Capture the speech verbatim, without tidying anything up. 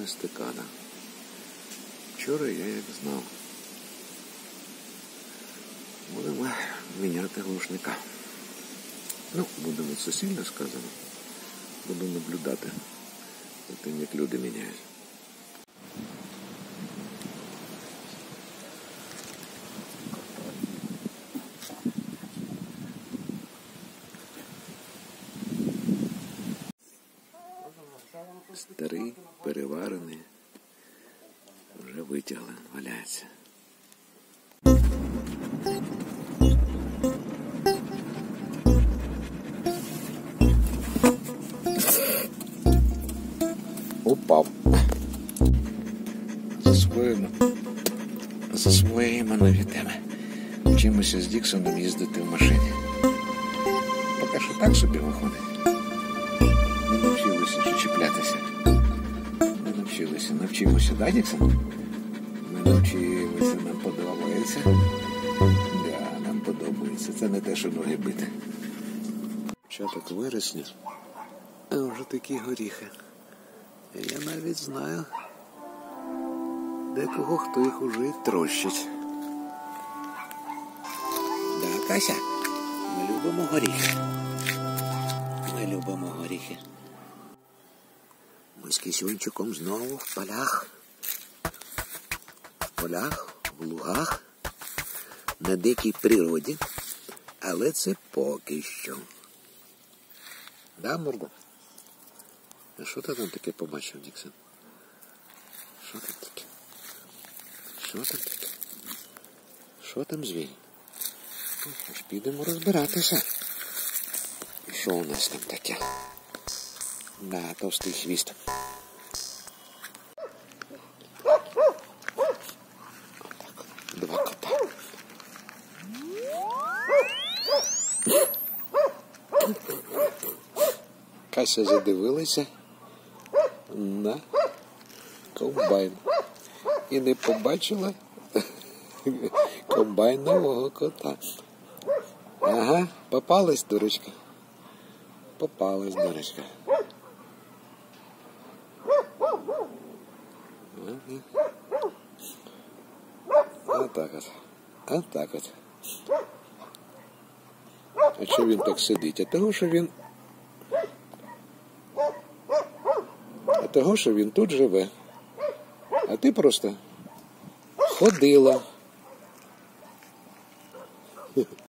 стикада. Вчора я як знав. Будемо міняти глушника. Ну, будемо це сильно сказано. Буду наблюдати за тим, як люди міняють. Старий, переварений, вже витягли, валяється. Упав. Засвоїмо. Засвоїмо нові теми. Вчимося з Діксоном їздити в машині. Поки що так собі виходить. Не навчилися ще чіплятися. Не навчилися. Навчимося, да, Діксон? Ми навчилися, нам подобається. Да, нам подобається. Це не те, що ноги бити. Початок вересня, а вже такі горіхи. Я навіть знаю декого, хто їх уже й трощить. Да, Кася, ми любимо горіхи. Ми любимо горіхи. Ми з Кисюнчиком знову в полях. В полях, в лугах, на дикій природі. Але це поки що. Да, Мурго? А що ти там таке побачив, Діксон? Що там таке? Що там таке? Що там звій? Аж підемо розбиратися. Що у нас там таке? Да, товстий хвіст. Отак. Два кота. Кася задивилася на комбайн і не побачила комбайнового кота. Ага, попалась, дурочка. Попалась, дурочка. Отак от. Отак от. А чого він так сидить? А того, що він... А того, що він тут живе. А ти просто ходила.